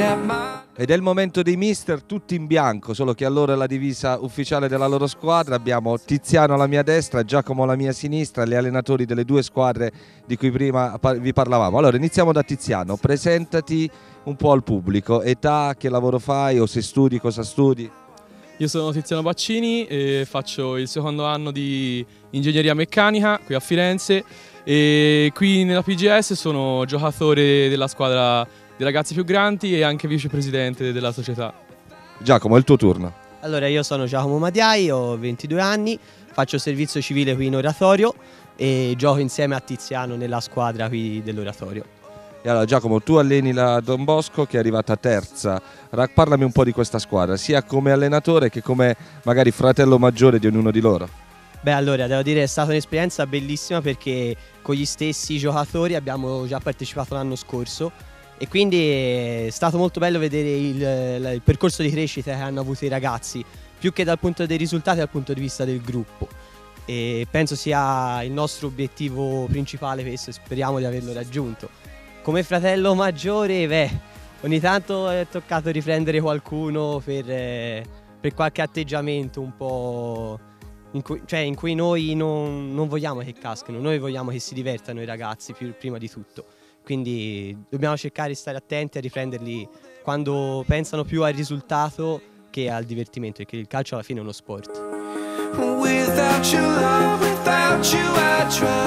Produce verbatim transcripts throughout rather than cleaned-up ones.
Ed è il momento dei mister, tutti in bianco, solo che allora la divisa ufficiale della loro squadra. Abbiamo Tiziano alla mia destra, Giacomo alla mia sinistra, gli allenatori delle due squadre di cui prima vi parlavamo. Allora iniziamo da Tiziano, presentati un po' al pubblico, età, che lavoro fai o se studi, cosa studi? Io sono Tiziano Baccini e faccio il secondo anno di ingegneria meccanica qui a Firenze e qui nella P G S sono giocatore della squadra dei ragazzi più grandi e anche vicepresidente della società. Giacomo, è il tuo turno. Allora, io sono Giacomo Madiai, ho ventidue anni, faccio servizio civile qui in oratorio e gioco insieme a Tiziano nella squadra qui dell'oratorio. E allora Giacomo, tu alleni la Don Bosco che è arrivata terza, parlami un po' di questa squadra, sia come allenatore che come magari fratello maggiore di ognuno di loro. Beh, allora, devo dire è stata un'esperienza bellissima perché con gli stessi giocatori abbiamo già partecipato l'anno scorso e quindi è stato molto bello vedere il, il percorso di crescita che hanno avuto i ragazzi, più che dal punto dei risultati dal punto di vista del gruppo. E penso sia il nostro obiettivo principale questo e speriamo di averlo raggiunto. Come fratello maggiore, beh, ogni tanto è toccato riprendere qualcuno per, eh, per qualche atteggiamento un po' in cui, cioè in cui noi non, non vogliamo che cascano, noi vogliamo che si divertano i ragazzi più, prima di tutto. Quindi dobbiamo cercare di stare attenti a riprenderli quando pensano più al risultato che al divertimento, perché il calcio alla fine è uno sport. Without your love, without you I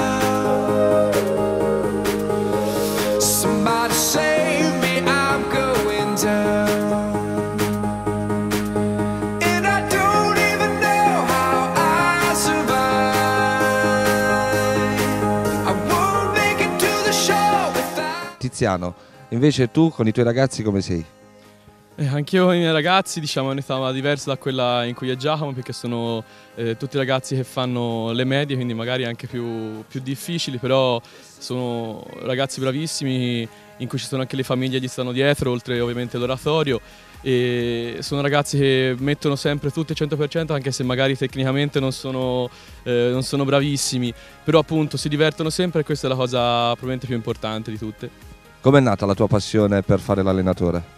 drown. Somebody save me, I'm going down. And I don't even know how I survive. I won't make it to the show without... Tiziano, invece tu con i tuoi ragazzi come sei? Eh, anch'io con i miei ragazzi diciamo, è un'età diversa da quella in cui è Giacomo perché sono eh, tutti ragazzi che fanno le medie, quindi magari anche più, più difficili, però sono ragazzi bravissimi in cui ci sono anche le famiglie che gli stanno dietro, oltre ovviamente l'oratorio, e sono ragazzi che mettono sempre tutto il cento per cento anche se magari tecnicamente non sono, eh, non sono bravissimi, però appunto si divertono sempre e questa è la cosa probabilmente più importante di tutte. Com'è nata la tua passione per fare l'allenatore?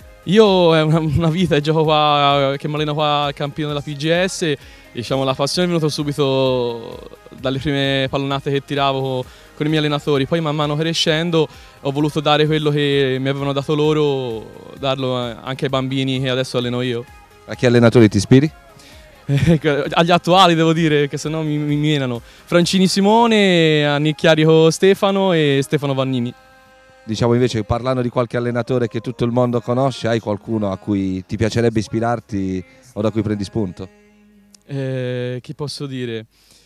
Io è una, una vita e gioco qua, che mi alleno qua al campino della P G S e diciamo, la passione è venuta subito dalle prime pallonate che tiravo con i miei allenatori, poi man mano crescendo ho voluto dare quello che mi avevano dato loro, darlo anche ai bambini che adesso alleno io. A che allenatori ti ispiri? Agli attuali devo dire, che sennò mi, mi menano. Francini Simone, Annicchiarico Stefano e Stefano Vannini. Diciamo invece, parlando di qualche allenatore che tutto il mondo conosce, hai qualcuno a cui ti piacerebbe ispirarti o da cui prendi spunto? Eh, chi posso dire?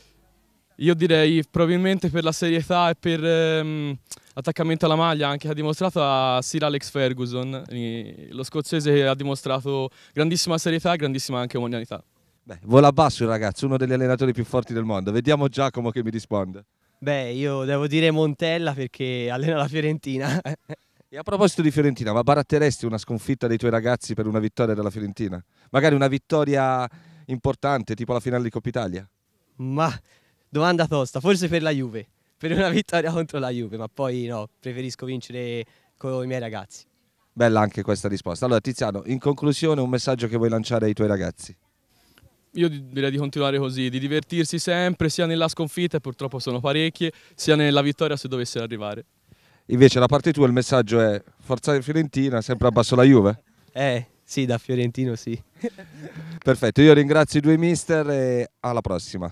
Io direi probabilmente per la serietà e per ehm, l'attaccamento alla maglia anche che ha dimostrato a Sir Alex Ferguson, lo scozzese che ha dimostrato grandissima serietà e grandissima anche umanità. Beh, vola basso il ragazzo, uno degli allenatori più forti del mondo. Vediamo Giacomo che mi risponde. Beh, io devo dire Montella perché allena la Fiorentina. E a proposito di Fiorentina, ma baratteresti una sconfitta dei tuoi ragazzi per una vittoria della Fiorentina? Magari una vittoria importante, tipo la finale di Coppa Italia? Ma domanda tosta, forse per la Juve, per una vittoria contro la Juve, ma poi no, preferisco vincere con i miei ragazzi. Bella anche questa risposta. Allora Tiziano, in conclusione un messaggio che vuoi lanciare ai tuoi ragazzi? Io direi di continuare così, di divertirsi sempre, sia nella sconfitta, e purtroppo sono parecchie, sia nella vittoria se dovesse arrivare. Invece da parte tua il messaggio è forza Fiorentina, sempre abbasso la Juve? Eh, sì, da fiorentino sì. Perfetto, io ringrazio i due mister e alla prossima.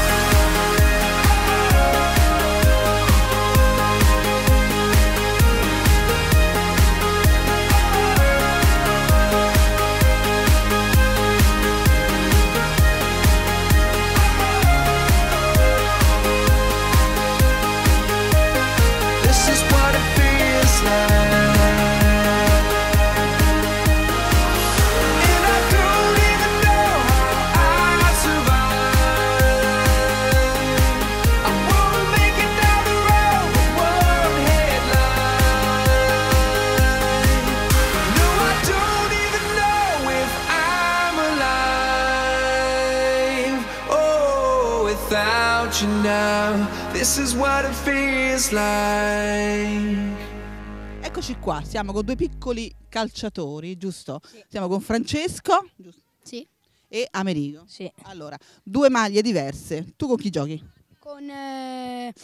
You now, this is what it feels like. eccoci qua, siamo con due piccoli calciatori, giusto? Sì. Siamo con Francesco giusto? Sì. E Amerigo. Sì. Allora, due maglie diverse. Tu con chi giochi? Con, eh,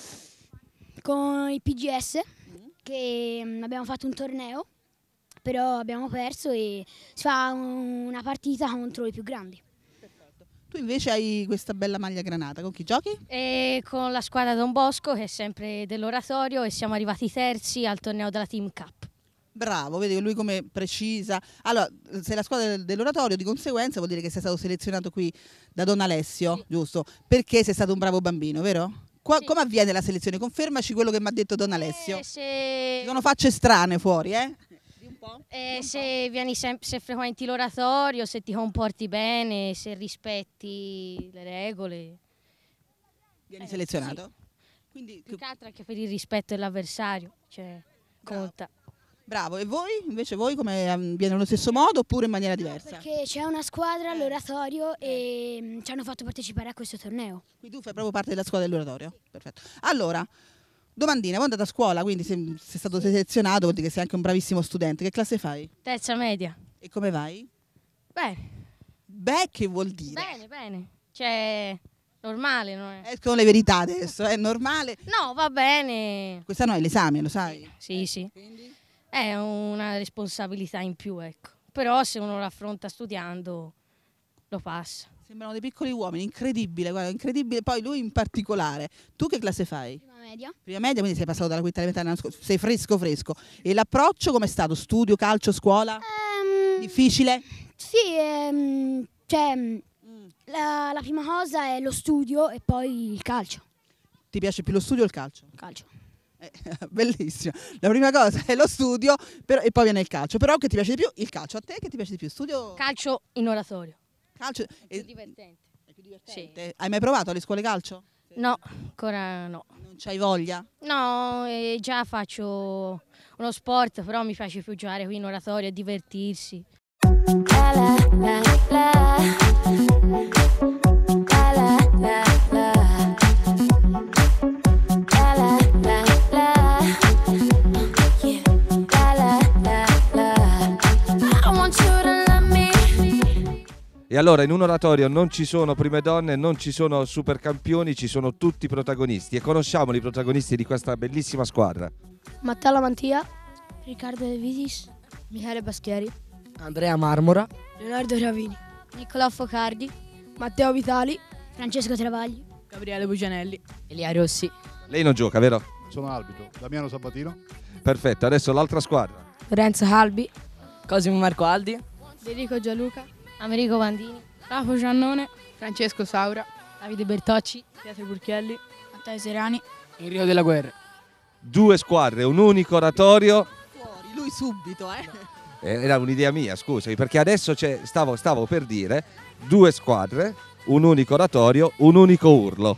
con il P G S, che mh, abbiamo fatto un torneo, però abbiamo perso e si fa un- una partita contro i più grandi. Tu invece hai questa bella maglia granata, con chi giochi? E con la squadra Don Bosco, che è sempre dell'Oratorio, e siamo arrivati terzi al torneo della Team Cup. Bravo, vedi che lui come precisa. Allora, sei la squadra del- dell'Oratorio, di conseguenza vuol dire che sei stato selezionato qui da Don Alessio, Sì. giusto? Perché sei stato un bravo bambino, vero? Qua- Sì. Come avviene la selezione? Confermaci quello che mi ha detto Don Alessio. E se, Ci sono facce strane fuori, eh? Di un po'? e se vieni sem- se frequenti l'Oratorio, se ti comporti bene, se rispetti le regole. Vieni Eh, selezionato? Quindi, Più che altro anche per il rispetto dell'avversario, cioè Bravo. conta. bravo. E voi? Invece voi come um, viene allo stesso modo oppure in maniera diversa? Perché c'è una squadra all'oratorio e mh, ci hanno fatto partecipare a questo torneo. Quindi tu fai proprio parte della squadra dell'Oratorio? Perfetto. Allora, domandina, voi andate a scuola, quindi se sei stato selezionato vuol dire che sei anche un bravissimo studente. Che classe fai? Terza media. E come vai? Bene, Beh, che vuol dire? bene, bene. Cioè, normale, non è? Escono le verità adesso, è normale. No, va bene. Quest'anno hai l'esame, lo sai? Sì, sì. È una responsabilità in più, ecco. Però se uno lo affronta studiando, lo passa. Sembrano dei piccoli uomini, incredibile, guarda, incredibile. Poi lui in particolare. Tu che classe fai? Prima media. Prima media, quindi sei passato dalla quinta elementare l'anno scorso. Sei fresco fresco. E l'approccio com'è stato? Studio, calcio, scuola? Ehm, Difficile? sì, ehm, cioè, mh, la, la prima cosa è lo studio e poi il calcio. Ti piace più lo studio o il calcio? Calcio. Eh, bellissimo. La prima cosa è lo studio però- e poi viene il calcio. Però che ti piace di più? Il calcio. A te che ti piace di più? Studio? Calcio in oratorio. calcio. Più E- divertente. è più divertente. Hai mai provato alle scuole calcio? No, ancora no. Non c'hai voglia? No, eh, già faccio uno sport, però mi piace più giocare qui in oratorio e divertirsi. E allora in un oratorio non ci sono prime donne, non ci sono supercampioni, ci sono tutti i protagonisti e conosciamo i protagonisti di questa bellissima squadra. Matteo Lamantia. Riccardo De Vitis. Michele Baschieri. Andrea Marmora. Leonardo Ravini. Nicolò Focardi. Matteo Vitali. Francesco Travagli. Gabriele Bugianelli. Elia Rossi. Lei non gioca, vero? Sono arbitro, Damiano Sabatino. Perfetto, adesso l'altra squadra. Lorenzo Calbi. Cosimo Marco Aldi. Federico Gianluca. Americo Vandini. Rafa Giannone. Francesco Saura. Davide Bertocci. Pietro Burchielli. Matteo Serani. Enrico della Guerra. Due squadre, un unico oratorio. Fuori, lui subito, eh. Eh, Era un'idea mia, scusami, perché adesso c'è, stavo, stavo per dire due squadre, un unico oratorio, un unico urlo.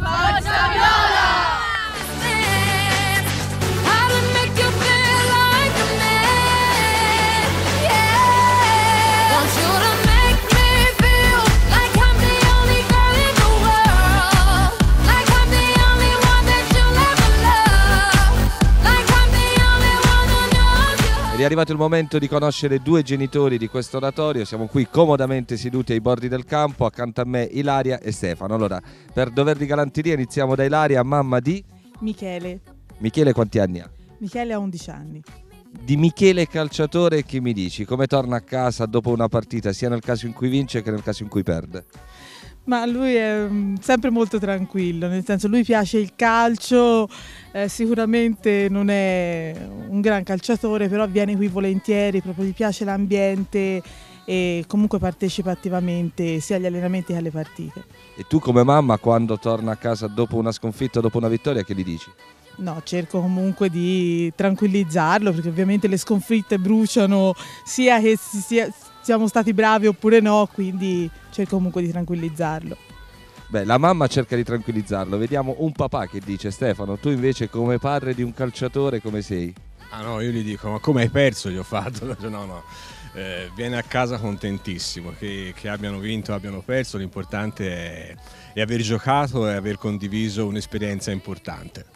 Ed è arrivato il momento di conoscere due genitori di questo oratorio. Siamo qui comodamente seduti ai bordi del campo, accanto a me Ilaria e Stefano. Allora, per dover di galanteria iniziamo da Ilaria, mamma di Michele. Michele. Quanti anni ha? Michele ha undici anni. Di Michele calciatore che mi dici? Come torna a casa dopo una partita, sia nel caso in cui vince che nel caso in cui perde? Ma lui è mm, sempre molto tranquillo, nel senso lui piace il calcio, eh, sicuramente non è un gran calciatore, però viene qui volentieri, proprio gli piace l'ambiente e comunque partecipa attivamente sia agli allenamenti che alle partite. E tu come mamma quando torna a casa dopo una sconfitta, dopo una vittoria, che gli dici? No, cerco comunque di tranquillizzarlo perché ovviamente le sconfitte bruciano sia che si sia, siamo stati bravi oppure no, quindi cerco comunque di tranquillizzarlo. Beh, la mamma cerca di tranquillizzarlo, vediamo un papà che dice: Stefano, tu invece come padre di un calciatore come sei? Ah no, io gli dico, ma come hai perso? Gli ho fatto, no no, eh, viene a casa contentissimo, che, che abbiano vinto o abbiano perso, l'importante è, è aver giocato e aver condiviso un'esperienza importante.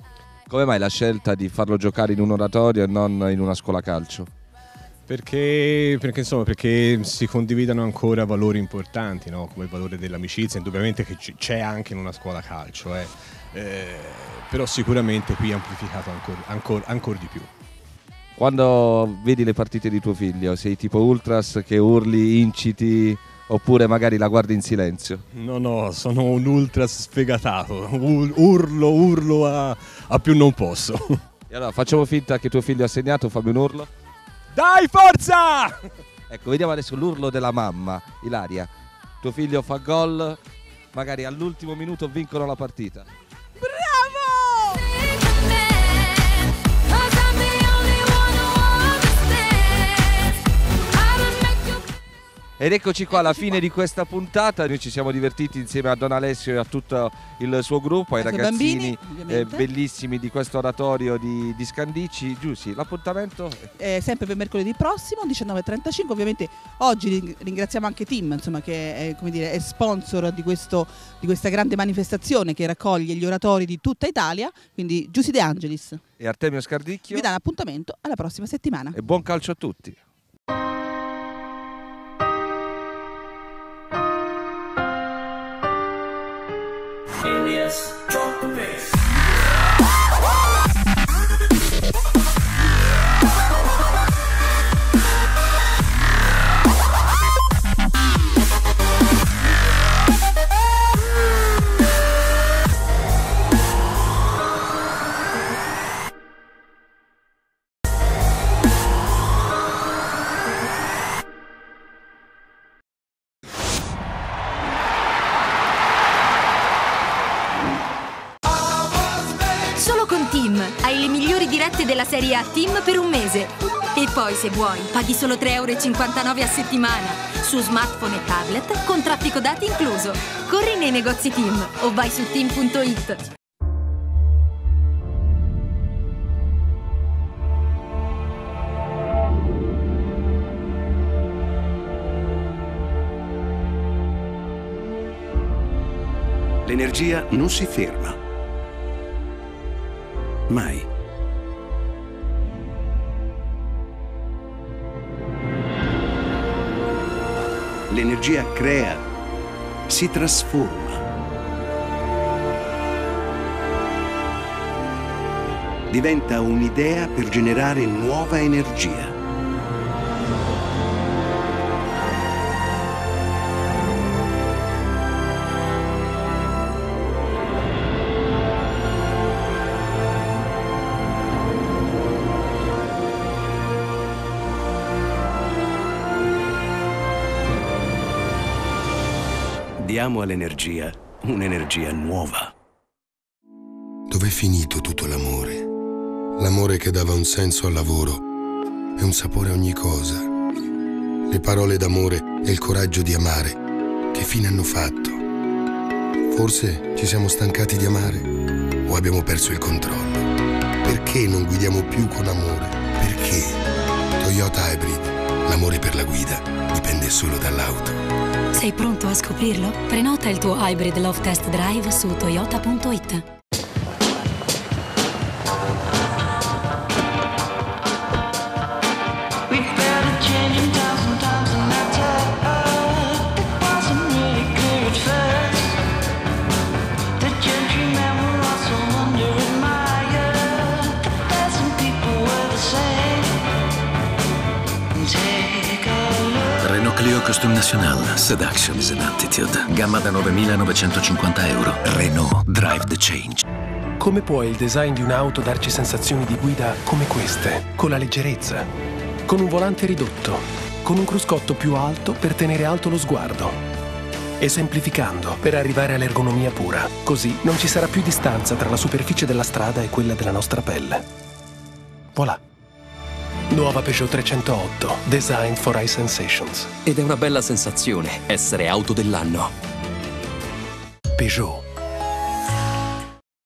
Come mai la scelta di farlo giocare in un oratorio e non in una scuola calcio? Perché, perché, insomma, perché si condividono ancora valori importanti, no? Come il valore dell'amicizia, indubbiamente che c'è anche in una scuola calcio, eh. Eh, però sicuramente qui è amplificato ancora ancor, ancor di più. Quando vedi le partite di tuo figlio, sei tipo ultras che urli, inciti, oppure magari la guardi in silenzio? No, no, sono un ultras sfegatato, urlo, urlo a, a più non posso. E allora facciamo finta che tuo figlio ha segnato, fammi un urlo. Dai, forza! Ecco, vediamo adesso l'urlo della mamma. Ilaria, tuo figlio fa gol, magari all'ultimo minuto vincono la partita. Bravo! Ed eccoci qua alla fine di questa puntata. Noi ci siamo divertiti insieme a Don Alessio e a tutto il suo gruppo, ai Ai suoi ragazzini bambini, eh, bellissimi di questo oratorio di, di Scandicci. Giussi, l'appuntamento Eh, sempre per mercoledì prossimo, diciannove e trentacinque. Ovviamente oggi ring- ringraziamo anche Tim, insomma, che è, come dire, è sponsor di, questo, di questa grande manifestazione che raccoglie gli oratori di tutta Italia. Quindi Giussi De Angelis e Artemio Scardicchio vi dà un appuntamento alla prossima settimana. e buon calcio a tutti. Solo con Tim hai le migliori dirette della serie A Tim per un mese. E poi, se vuoi, paghi solo tre euro e cinquantanove a settimana su smartphone e tablet con traffico dati incluso. Corri nei negozi Tim o vai su tim punto it. L'energia non si ferma. Mai. L'energia crea, si trasforma. Diventa un'idea per generare nuova energia. Diamo all'energia un'energia nuova. Dov'è finito tutto l'amore? L'amore che dava un senso al lavoro e un sapore a ogni cosa. Le parole d'amore e il coraggio di amare, che fine hanno fatto? Forse ci siamo stancati di amare o abbiamo perso il controllo? Perché non guidiamo più con amore? Perché? Toyota Hybrid, l'amore per la guida dipende solo dall'auto. Sei pronto a scoprirlo? Prenota il tuo Hybrid Love Test Drive su toyota punto it. Clio Custom National, Seduction is an Attitude. Gamma da novemilanovecentocinquanta euro. Renault, drive the change. Come può il design di un'auto darci sensazioni di guida come queste? Con la leggerezza, con un volante ridotto, con un cruscotto più alto per tenere alto lo sguardo e semplificando per arrivare all'ergonomia pura. Così non ci sarà più distanza tra la superficie della strada e quella della nostra pelle. Voilà. Nuova Peugeot trecentootto, designed for high sensations. Ed è una bella sensazione essere auto dell'anno. Peugeot.